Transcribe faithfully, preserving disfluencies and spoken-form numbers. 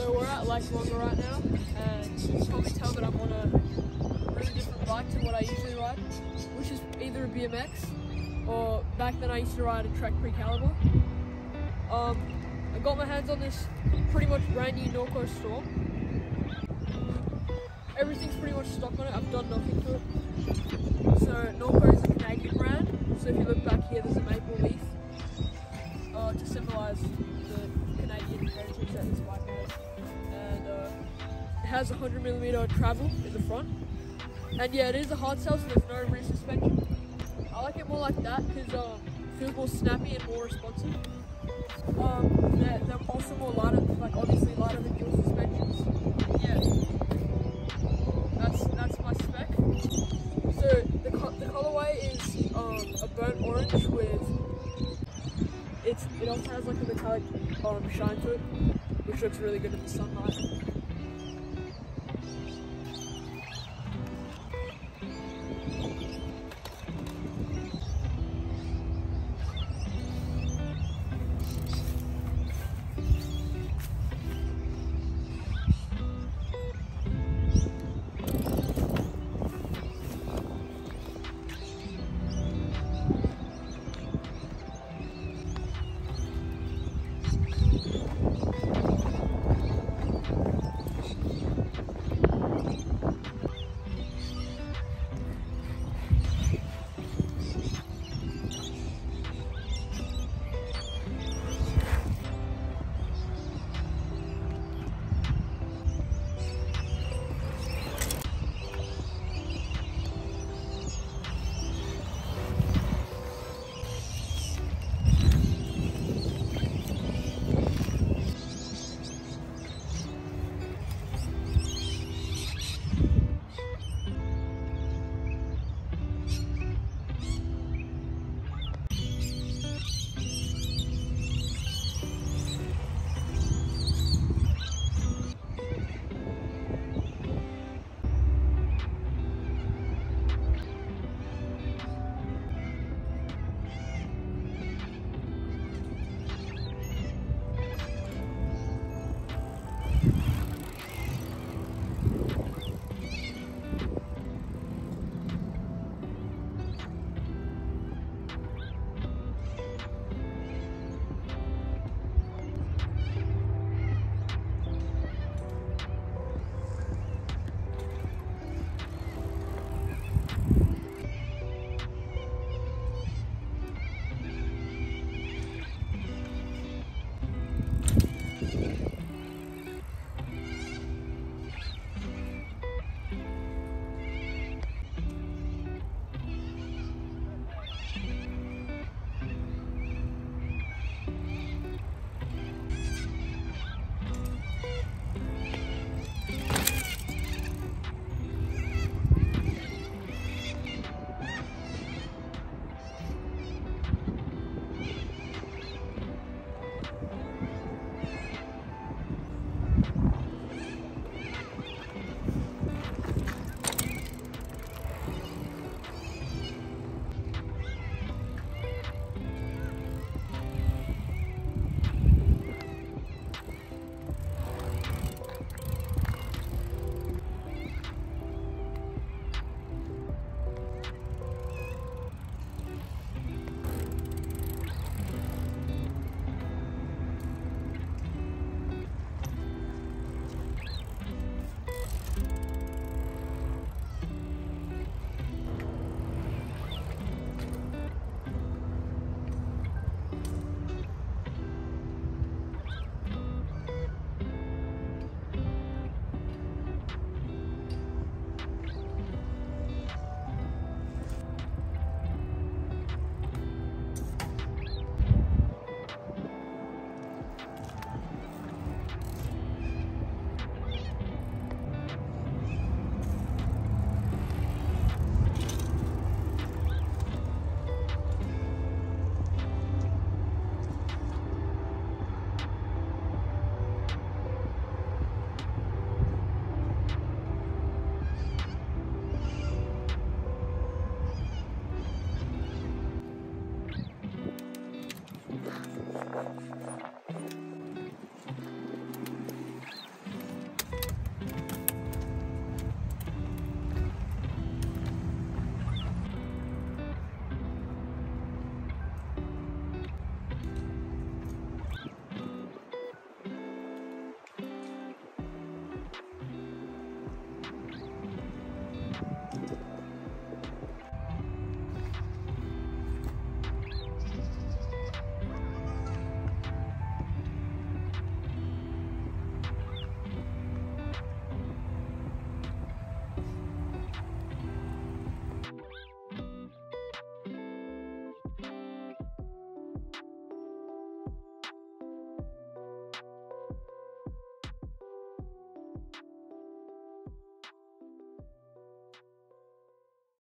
So we're at Lake Longer right now, and you can probably tell that I'm on a really different bike to what I usually ride, which is either a B M X or back then I used to ride a Trek Pre-Caliber. Um, I got my hands on this pretty much brand new Norco Storm. Everything's pretty much stock on it, I've done nothing to it. So Norco is a Canadian brand, so if you look back here there's a maple leaf uh, to symbolise the Canadian heritage that this bike has. And uh, it has one hundred millimeter travel in the front. And yeah, it is a hardtail, so there's no rear suspension. I like it more like that because um, it feels more snappy and more responsive. Um, they're, they're also more lighter, like obviously lighter than dual suspensions. Yeah, that's that's my spec. So the co the colorway is um, a burnt orange with it's it also has like a metallic um, shine to it, which looks really good in the sunlight.